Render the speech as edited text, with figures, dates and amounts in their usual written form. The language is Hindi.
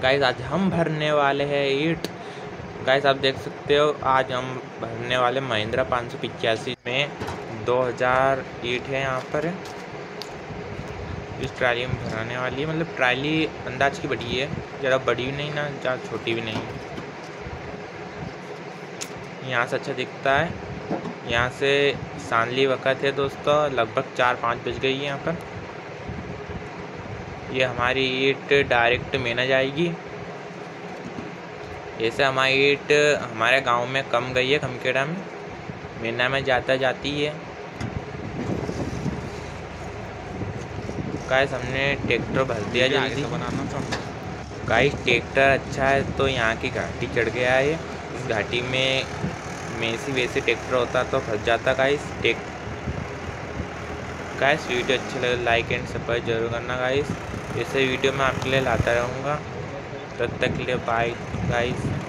गाइस आज हम भरने वाले हैं ईंट। गाइस आप देख सकते हो आज हम भरने वाले महिंद्रा 585 में 2000 ईंट है। यहाँ पर इस ट्राली में भराने वाली है, मतलब ट्राली अंदाज की बड़ी है, ज़्यादा बड़ी भी नहीं ना ज़्यादा छोटी भी नहीं। यहाँ से अच्छा दिखता है। यहाँ से सांली वक़्त है दोस्तों, लगभग 4-5 बज गई है। यहाँ पर ये हमारी ईंट डायरेक्ट मेना जाएगी। ऐसे हमारी ईंट हमारे गांव में कम गई है, खमखेड़ा में मेना में जाती है। गाइस हमने ट्रैक्टर भर दिया जल्दी। गाइस ट्रैक्टर अच्छा है तो यहाँ की घाटी चढ़ गया है। इस घाटी में मेसी वैसे ट्रैक्टर होता तो फंस जाता। गाइस वीडियो अच्छी लगे लाइक एंड सब्सक्राइब जरूर करना गाइस। ऐसे वीडियो मैं आपके लिए लाता रहूँगा। तब तक के लिए बाय गाइस।